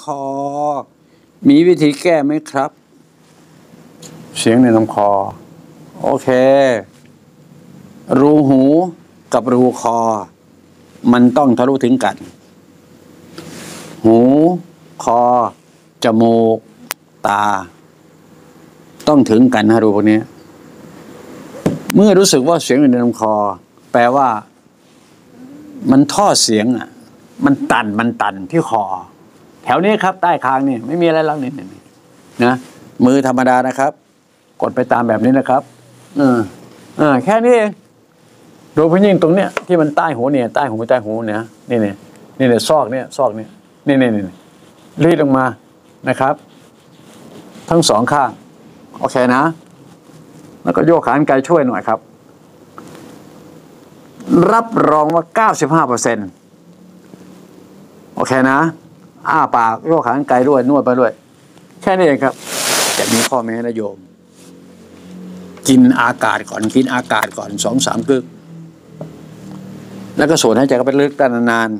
คอมีวิธีแก้ไหมครับเสียงในลำคอโอเครูหูกับรูคอมันต้องทะลุถึงกันหูคอจมูกตาต้องถึงกันนะรูพวกนี้เมื่อรู้สึกว่าเสียงอยู่ในลำคอแปลว่ามันท่อเสียงอ่ะมันตันที่คอแถวนี้ครับใต้คางนี่ไม่มีอะไรแล้วนี่นะมือธรรมดานะครับกดไปตามแบบนี้นะครับแค่นี้เองโดยเฉพาะยิ่งตรงเนี้ยที่มันใต้หูเนี่ยใต้หูเนี่ยนี่ซอกเนี่ยนี่รีดลงมานะครับทั้งสองข้างโอเคนะแล้วก็โยกขากรรไกรช่วยหน่อยครับรับรองว่า 95% โอเคนะอ้าปากโยกขากรรไกรด้วยนวดไปด้วยแค่นี้เองครับจะมีข้อแม้นะโยมกินอากาศก่อน2-3 กึกแล้วก็สูดหายใจเข้าไปลึกนาน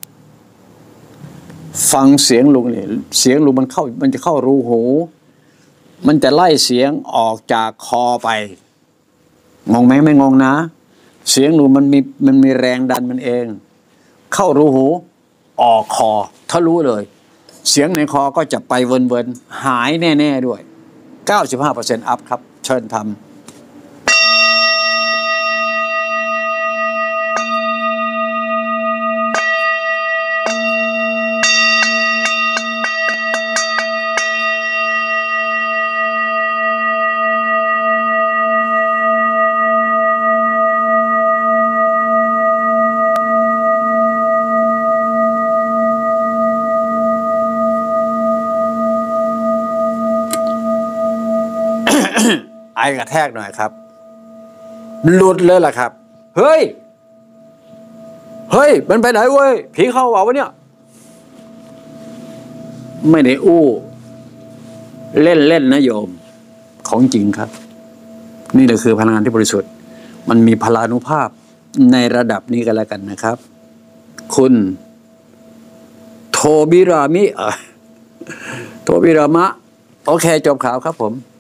ๆฟังเสียงลุงเนี่ยเสียงลุงมันจะเข้ารูหูมันจะไล่เสียงออกจากคอไปงงไหมไม่งงนะเสียงลุงมันมีแรงดันมันเองเข้ารูหูออกคอทะลุเลยเสียงในคอก็จะไปเวินๆหายแน่ๆด้วย 95% อัพครับเชิญทำไอกระแทกหน่อยครับหลุดเลยล่ะครับเฮ้ยมันไปไหนเว้ยผีเข้าเปล่าวะเนี่ยไม่ได้อู้เล่นนะโยมของจริงครับนี่แหละคือพลังงานที่บริสุทธิ์มันมีพลานุภาพในระดับนี้กันแล้วกันนะครับคุณโทบิรามะโอเคจบข่าวครับผม